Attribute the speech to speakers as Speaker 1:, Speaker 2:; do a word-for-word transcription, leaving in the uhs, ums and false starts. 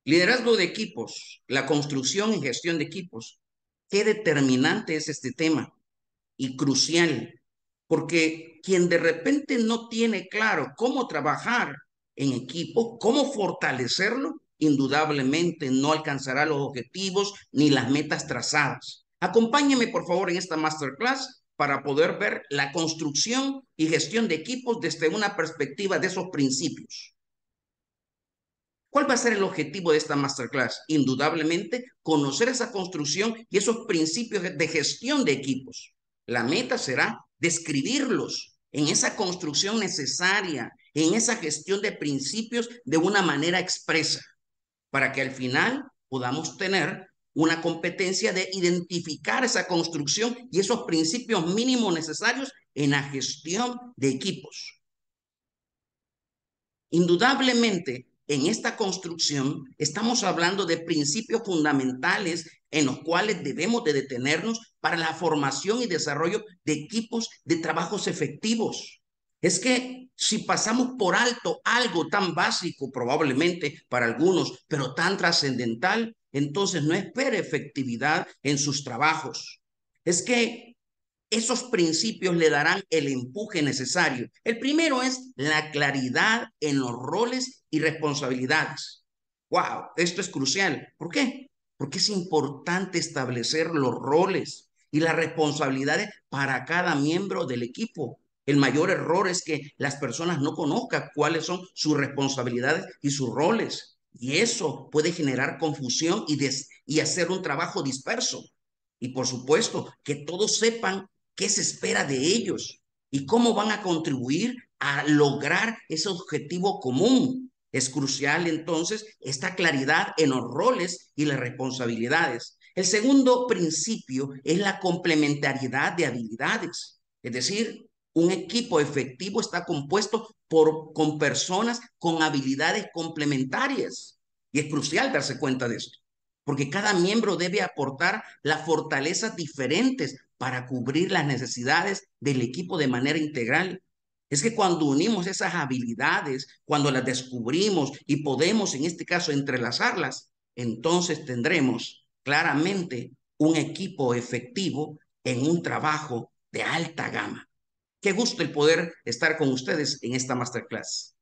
Speaker 1: Liderazgo de equipos, la construcción y gestión de equipos. Qué determinante es este tema y crucial, porque quien de repente no tiene claro cómo trabajar en equipo, cómo fortalecerlo, indudablemente no alcanzará los objetivos ni las metas trazadas. Acompáñeme, por favor, en esta masterclass para poder ver la construcción y gestión de equipos desde una perspectiva de esos principios. ¿Cuál va a ser el objetivo de esta masterclass? Indudablemente, conocer esa construcción y esos principios de gestión de equipos. La meta será describirlos en esa construcción necesaria, en esa gestión de principios de una manera expresa, para que al final podamos tener una competencia de identificar esa construcción y esos principios mínimos necesarios en la gestión de equipos. Indudablemente, en esta construcción estamos hablando de principios fundamentales en los cuales debemos de detenernos para la formación y desarrollo de equipos de trabajos efectivos. Es que si pasamos por alto algo tan básico, probablemente para algunos, pero tan trascendental, entonces no espere efectividad en sus trabajos. Es que esos principios le darán el empuje necesario. El primero es la claridad en los roles y responsabilidades. Wow, esto es crucial. ¿Por qué? Porque es importante establecer los roles y las responsabilidades para cada miembro del equipo. El mayor error es que las personas no conozcan cuáles son sus responsabilidades y sus roles. Y eso puede generar confusión y, des y hacer un trabajo disperso. Y por supuesto, que todos sepan qué se espera de ellos y cómo van a contribuir a lograr ese objetivo común. Es crucial entonces esta claridad en los roles y las responsabilidades. El segundo principio es la complementariedad de habilidades, es decir, un equipo efectivo está compuesto por, con personas con habilidades complementarias y es crucial darse cuenta de esto, porque cada miembro debe aportar las fortalezas diferentes para cubrir las necesidades del equipo de manera integral. Es que cuando unimos esas habilidades, cuando las descubrimos y podemos, en este caso, entrelazarlas, entonces tendremos claramente un equipo efectivo en un trabajo de alta gama. Qué gusto el poder estar con ustedes en esta masterclass.